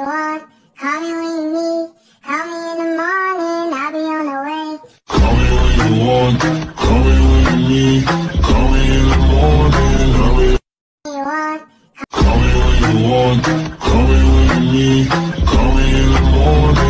want. Call me when you need. Call me in the morning, I'll be on the way. Call me when you want. Call me when you need. Call me in the morning. I'll be. You want. Call me when you want. Call me when you need. Call me in the morning.